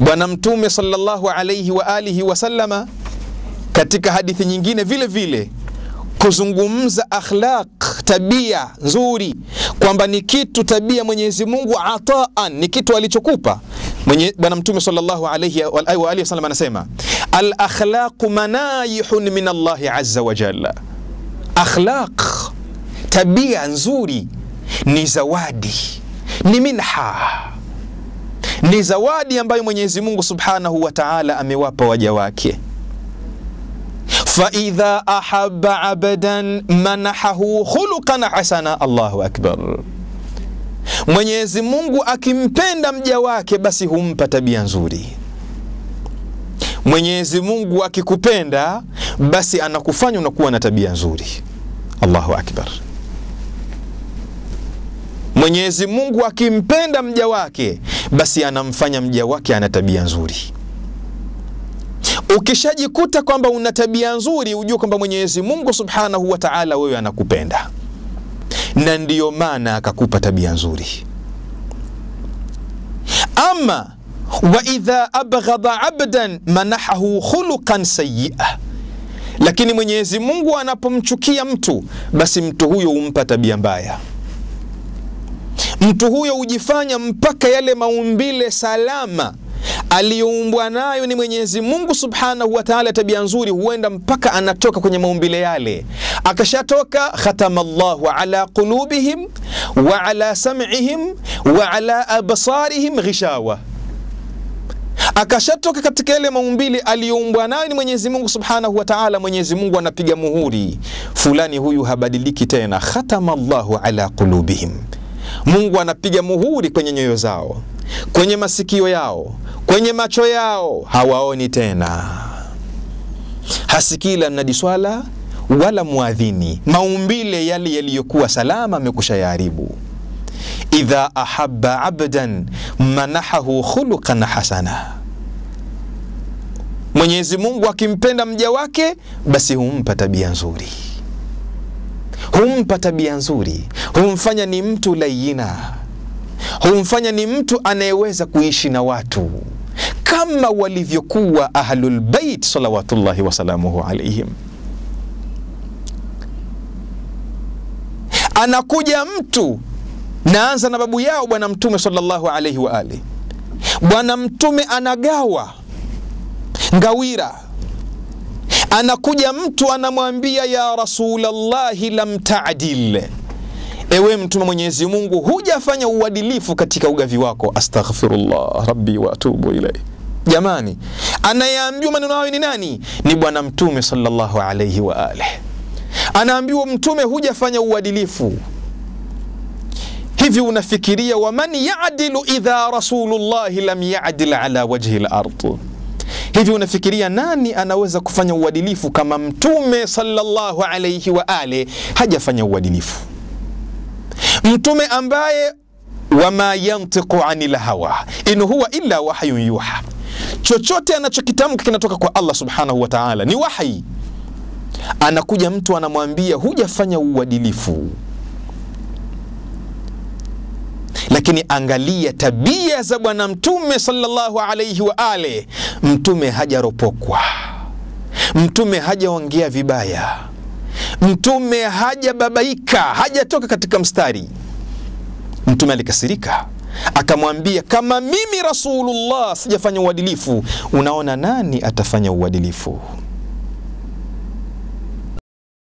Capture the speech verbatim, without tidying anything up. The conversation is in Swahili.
Bwana Mtume sallallahu alayhi wa alihi wasallama katika hadithi nyingine vile vile kuzungumza akhlaq, tabia nzuri, kwamba ni kitu, tabia Mwenyezi Mungu ataan, ni kitu alichokupa. Mwenye Bwana Mtume sallallahu alayhi wa alihi wasallam anasema al akhlaq manayihun min Allah azza wa jalla. Akhlaq, tabia nzuri ni zawadi, ni minha, ni zawadi ambayo Mwenyezi Mungu subhanahu wa ta'ala amewapa waja wake. فإذا أحب عبدا منحه خلقا حسنا. الله أكبر. Mwenyezi Mungu akimpenda mja wake basi humpa tabia nzuri. Mwenyezi Mungu akikupenda basi anakufanya unakuwa na tabia nzuri. Allahu Akbar. Mwenyezi Mungu akimpenda mja wake basi anamfanya mja wake ana tabia nzuri. Ukishajikuta kwamba una tabia nzuri, ujue kwamba Mwenyezi Mungu subhanahu wa ta'ala wewe anakupenda, na ndiyo maana akakupa tabia nzuri. Ama wa idha abghadha abdan manahahu khuluqan sayyi'a, lakini Mwenyezi Mungu anapomchukia mtu basi mtu huyo humpa tabia mbaya. Mtu huyo hujifanya mpaka yale maumbile salama aliyoumbwa nayo ni Mwenyezi Mungu subhanahu wa ta'ala, tabia nzuri, huenda mpaka anatoka kwenye maumbile yale. Akashatoka, khatamallahu ala qulubihim wa ala sam'ihim wa ala absarihim ghishawa. Akashatoka katika yale maumbile aliyoumbwa nayo ni Mwenyezi Mungu subhanahu wa ta'ala, Mwenyezi Mungu anapiga muhuri, fulani huyu habadiliki tena. Khatamallahu ala qulubihim, Mungu anapiga muhuri kwenye nyoyo zao, kwenye masikio yao, kwenye macho yao, hawaoni tena. Hasikila mnadi swala wala muadhini, maumbile yale yaliyokuwa salama amekusha yaharibu. Idha ahabba abdan manahahu khuluqan hasana. Mwenyezi Mungu akimpenda mja wake basi humpa tabia nzuri, humpa tabia nzuri, humfanya ni mtu layina, humfanya ni mtu anayeweza kuishi na watu kama walivyokuwa ahlul bait salawatullahi wasalamuhu alayhim. Anakuja mtu, naanza na babu yao Bwana Mtume sallallahu alayhi wa ali. Bwana Mtume anagawa ngawira, anakuja mtu anamwambia ya Rasulallahi lam ta'dil, ewe Mtume Mwenyezi Mungu hujafanya uadilifu katika ugavi wako. Astaghfirullah rabbi wa atubu ilayhi. Jamani, anayeambiwa maneno hayo ni nani? Ni Bwana Mtume sallallahu alayhi wa alihi. Anaambiwa Mtume hujafanya uadilifu. Hivi unafikiria wa man ya'dilu idha Rasulullah lam ya'dil ala wajhi al-ard? Hivi unafikiria nani anaweza kufanya uadilifu kama Mtume sallallahu alayhi wa alihi hajafanya uadilifu? Mtume ambaye wama yantiqu anil hawa in huwa illa wahyun yuha, chochote anachokitamka kinatoka kwa Allah subhanahu wa ta'ala, ni wahi. Anakuja mtu anamwambia hujafanya uadilifu. Lakini angalia tabia za Bwana Mtume sallallahu alayhi wa ale. Mtume hajaropokwa, Mtume hajaongea vibaya, Mtume hajababaika, hajatoka katika mstari. Mtume alikasirika, akamwambia kama mimi Rasulullah sijafanya uadilifu, unaona nani atafanya uadilifu?